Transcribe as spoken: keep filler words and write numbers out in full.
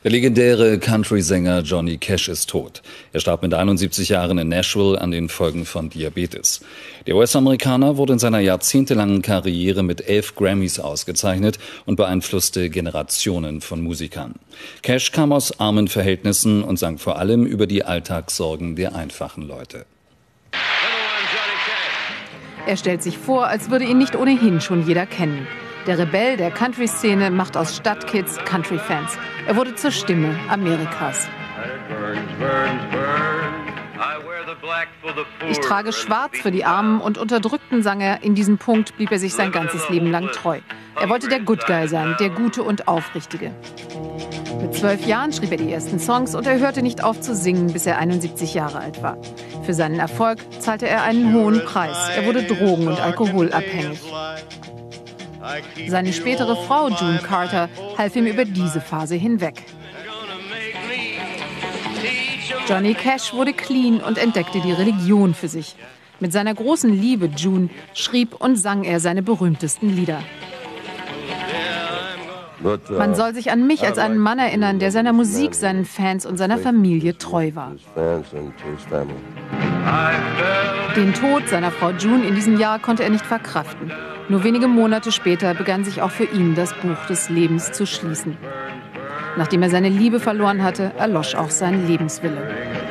Der legendäre Country-Sänger Johnny Cash ist tot. Er starb mit einundsiebzig Jahren in Nashville an den Folgen von Diabetes. Der U S-Amerikaner wurde in seiner jahrzehntelangen Karriere mit elf Grammys ausgezeichnet und beeinflusste Generationen von Musikern. Cash kam aus armen Verhältnissen und sang vor allem über die Alltagssorgen der einfachen Leute. Er stellt sich vor, als würde ihn nicht ohnehin schon jeder kennen. Der Rebell der Country-Szene macht aus Stadtkids Country-Fans. Er wurde zur Stimme Amerikas. Ich trage schwarz für die Armen und Unterdrückten, sang er. In diesem Punkt blieb er sich sein ganzes Leben lang treu. Er wollte der Good Guy sein, der Gute und Aufrichtige. Mit zwölf Jahren schrieb er die ersten Songs und er hörte nicht auf zu singen, bis er einundsiebzig Jahre alt war. Für seinen Erfolg zahlte er einen hohen Preis. Er wurde drogen- und alkoholabhängig. Seine spätere Frau June Carter half ihm über diese Phase hinweg. Johnny Cash wurde clean und entdeckte die Religion für sich. Mit seiner großen Liebe June schrieb und sang er seine berühmtesten Lieder. Man soll sich an mich als einen Mann erinnern, der seiner Musik, seinen Fans und seiner Familie treu war. Den Tod seiner Frau June in diesem Jahr konnte er nicht verkraften. Nur wenige Monate später begann sich auch für ihn das Buch des Lebens zu schließen. Nachdem er seine Liebe verloren hatte, erlosch auch sein Lebenswille.